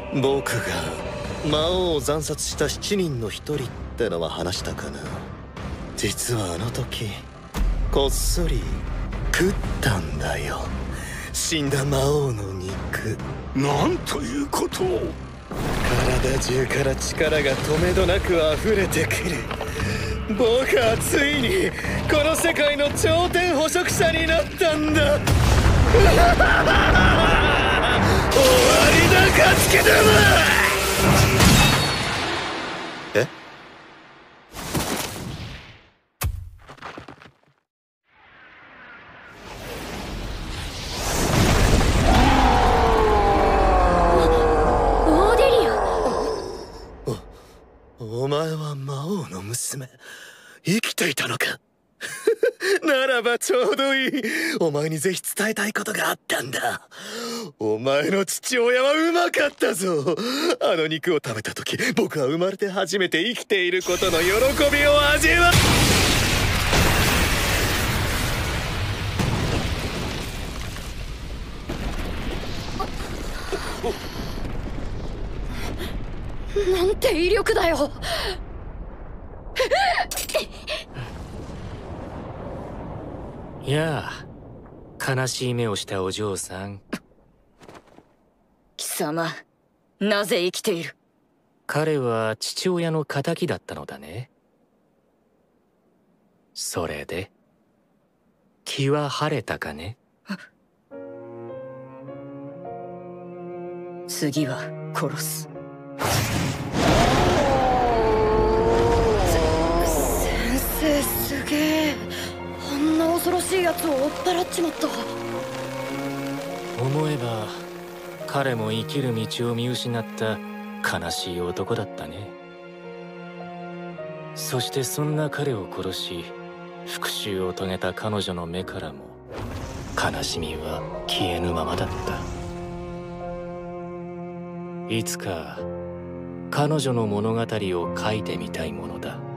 僕が魔王を惨殺した7人の一人ってのは話したかな。実はあの時こっそり食ったんだよ、死んだ魔王の肉。 なんということを。 体中から力がとめどなく溢れてくる。僕はついにこの世界の頂点捕食者になったんだ。終わりだ、勝ち気だな。え？ オーデリア。 お前は魔王の娘、生きていたのか。ならばちょうどいい。お前にぜひ伝えたいことがあったんだ。お前の父親はうまかったぞ。あの肉を食べた時、僕は生まれて初めて生きていることの喜びを味わなんて威力だよ。 やあ、悲しい目をしたお嬢さん。 貴様、なぜ生きている？ 彼は父親の仇だったのだね。それで気は晴れたかね？ 次は殺す。先生すげえ。あんな恐ろしいやつを追っ払っちまった。 思えば彼も生きる道を見失った悲しい男だったね。そしてそんな彼を殺し復讐を遂げた彼女の目からも悲しみは消えぬままだった。いつか彼女の物語を書いてみたいものだ。